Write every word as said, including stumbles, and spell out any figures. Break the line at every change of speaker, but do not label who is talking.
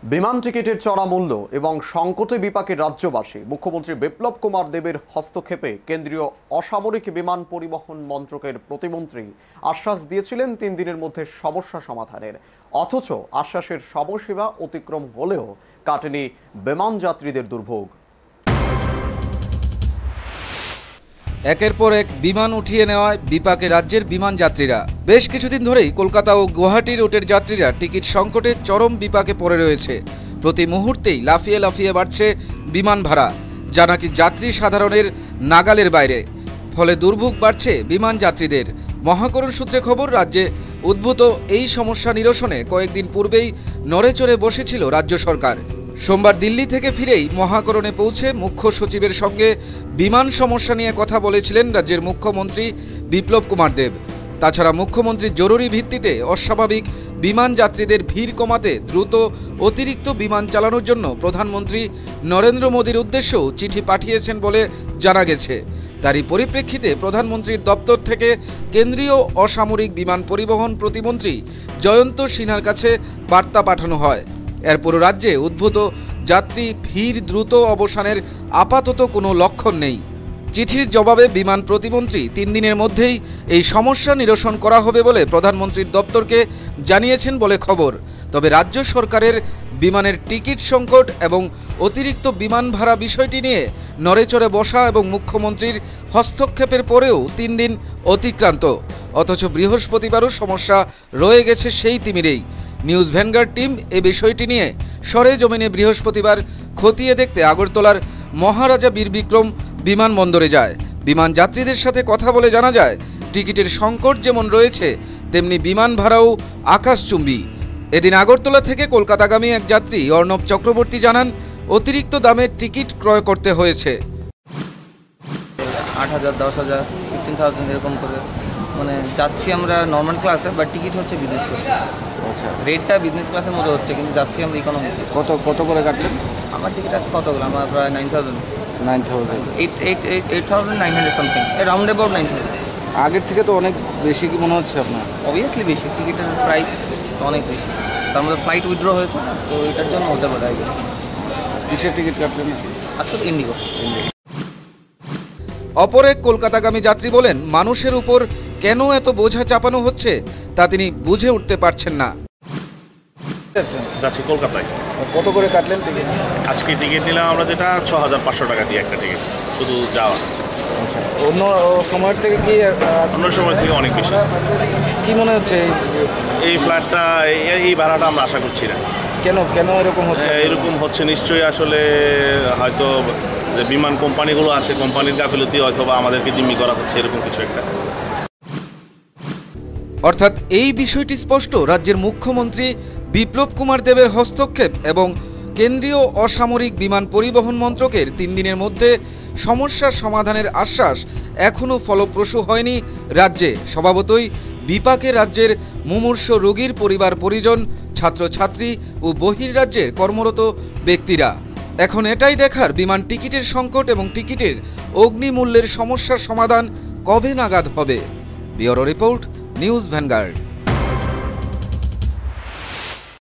বিমান টিকিটের চড়া মূল্য এবং সংকটে বিপাকে রাজ্যবাসী। মুখ্যমন্ত্রী বিপ্লব কুমার দেবের হস্তক্ষেপে কেন্দ্রীয় অসামরিক বিমান পরিবহন মন্ত্রকের প্রতিমন্ত্রী আশ্বাস দিয়েছিলেন তিন দিনের মধ্যে সমস্যা সমাধানের। অথচ আশ্বাসের সময়সীমা অতিক্রম হলেও কাটেনি বিমান যাত্রীদের দুর্ভোগ।
একের পর এক বিমান উঠিয়ে নেওয়ায় বিপাকে রাজ্যের বিমান যাত্রীরা। বেশ কিছুদিন ধরেই কলকাতা ও গুয়াহাটি রুটের যাত্রীরা টিকিট সংকটে চরম বিপাকে পড়ে রয়েছে। প্রতি মুহূর্তেই লাফিয়ে লাফিয়ে বাড়ছে বিমান ভাড়া, যা নাকি যাত্রী সাধারণের নাগালের বাইরে। ফলে দুর্ভোগ বাড়ছে বিমান যাত্রীদের। মহাকরণ সূত্রে খবর, রাজ্যে উদ্ভূত এই সমস্যা নিরসনে কয়েকদিন পূর্বেই নড়েচড়ে বসেছিল রাজ্য সরকার। সোমবার দিল্লি থেকে ফিরেই মহাকরণে পৌঁছে মুখ্য সচিবের সঙ্গে বিমান সমস্যা নিয়ে কথা বলেছিলেন রাজ্যের মুখ্যমন্ত্রী বিপ্লব কুমার দেব। তাছাড়া মুখ্যমন্ত্রী জরুরি ভিত্তিতে অস্বাভাবিক বিমান যাত্রীদের ভিড় কমাতে দ্রুত অতিরিক্ত বিমান চালানোর জন্য প্রধানমন্ত্রী নরেন্দ্র মোদীর উদ্দেশ্যেও চিঠি পাঠিয়েছেন বলে জানা গেছে। তারই পরিপ্রেক্ষিতে প্রধানমন্ত্রীর দপ্তর থেকে কেন্দ্রীয় অসামরিক বিমান পরিবহন প্রতিমন্ত্রী জয়ন্ত সিনহার কাছে বার্তা পাঠানো হয়। এরপর রাজ্যে উদ্ভূত যাত্রী ভিড় দ্রুত অবসানের আপাতত কোনো লক্ষণ নেই। চিঠির জবাবে বিমান প্রতিমন্ত্রী তিন দিনের মধ্যেই এই সমস্যা নিরসন করা হবে বলে প্রধানমন্ত্রীর দপ্তরকে জানিয়েছেন বলে খবর। তবে রাজ্য সরকারের বিমানের টিকিট সংকট এবং অতিরিক্ত বিমান ভাড়া বিষয়টি নিয়ে নড়েচড়ে বসা এবং মুখ্যমন্ত্রীর হস্তক্ষেপের পরেও তিন দিন অতিক্রান্ত। অথচ বৃহস্পতিবারও সমস্যা রয়ে গেছে সেই তিমিরেই। নিউজ ভ্যানগার্ড টিম এ বিষয়টি নিয়ে সরেজমিনে বৃহস্পতিবার খতিয়ে দেখতে আগরতলার মহারাজা বীর বিক্রম বিমানবন্দরে যায়। বিমান যাত্রীদের সাথে কথা বলে জানা যায়, টিকিটের সংকট যেমন রয়েছে তেমনি বিমান ভাড়াও আকাশচুম্বী। এদিন আগরতলা থেকে কলকাতাগামী এক যাত্রী অর্ণব চক্রবর্তী জানান, অতিরিক্ত দামে টিকিট ক্রয় করতে হয়েছে।
আট হাজার দশ হাজার ফিফটিন থাউজেন্ড এরকম করে মানে যাচ্ছি আমরা নর্মাল ক্লাসে, বাট টিকিট হচ্ছে বিজনেস ক্লাসে।
আচ্ছা,
রেটটা বিজনেস ক্লাসের মতো হচ্ছে, কিন্তু যাচ্ছি আমরা ইকোনমিতে।
কত কত করে কাটলেন?
আমার টিকিট আছে কতগুলো, আমার প্রায় nine thousand
nine thousand
eight eight eight eight thousand nine hundred something, round about nine thousand.
আগের থেকে তো অনেক বেশি কি মনে হচ্ছে আপনার?
অবভিয়াসলি বেশি, টিকিটের প্রাইস তো অনেক বেশি। তার মধ্যে ফ্লাইট উইথড্র হয়েছে, তো এটার জন্য হতে পারে আগে।
কিসের টিকিট কাটলেন?
আসলে ইন্ডিগো।
অপর এক কলকাতাগামী যাত্রী বলেন, মানুষের উপর কেন এত বোঝা চাপানো হচ্ছে তা তিনি বুঝে উঠতে পারছেন না।
যাচ্ছি কলকাতায়।
কত করে কাটলেন টিকিট?
আজকে টিকিট নিলাম আমরা যেটা ছ হাজার পাঁচশো টাকা দিয়ে একটা টিকিট, শুধু যাওয়া।
আচ্ছা, অন্য সময়ের থেকে কি
অন্য সময় থেকে অনেক বেশি।
কি মনে হচ্ছে
এই ফ্লাইটটা এই ভাড়াটা আমরা আশা করছি না।
কেন কেন এরকম হচ্ছে?
এরকম হচ্ছে নিশ্চয়ই আসলে হয়তো যে বিমান কোম্পানিগুলো আছে, কোম্পানির গাফিলতি অথবা আমাদেরকে জিম্মি করা হচ্ছে, এরকম কিছু একটা।
অর্থাৎ এই বিষয়টি স্পষ্ট, রাজ্যের মুখ্যমন্ত্রী বিপ্লব কুমার দেবের হস্তক্ষেপ এবং কেন্দ্রীয় অসামরিক বিমান পরিবহন মন্ত্রকের তিন দিনের মধ্যে সমস্যার সমাধানের আশ্বাস এখনও ফলপ্রসূ হয়নি রাজ্যে। স্বভাবতই বিপাকে রাজ্যের মুমূর্ষ রোগীর পরিবার পরিজন, ছাত্রছাত্রী ও বহির্রাজ্যের কর্মরত ব্যক্তিরা। এখন এটাই দেখার, বিমান টিকিটের সংকট এবং টিকিটের অগ্নিমূল্যের সমস্যার সমাধান কবে নাগাদ হবে। Bureau report, news vanguard.